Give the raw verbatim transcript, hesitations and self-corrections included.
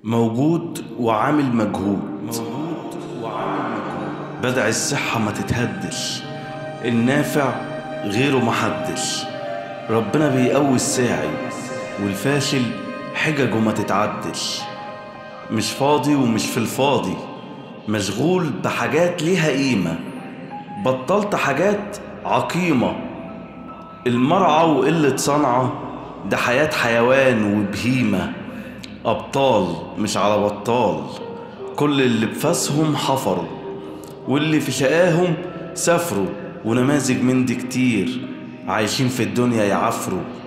موجود وعامل مجهود. بدع الصحة ما تتهدش، النافع غيره محدش. ربنا بيقوي الساعي والفاشل حججه ما تتعدش. مش فاضي ومش في الفاضي، مشغول بحاجات ليها قيمة. بطلت حاجات عقيمة. المرعى وقلة صنعة ده حياة حيوان وبهيمة. أبطال مش على بطال، كل اللي بفاسهم حفروا واللي في شقاهم سافروا. ونماذج من دي كتير عايشين في الدنيا يعفروا.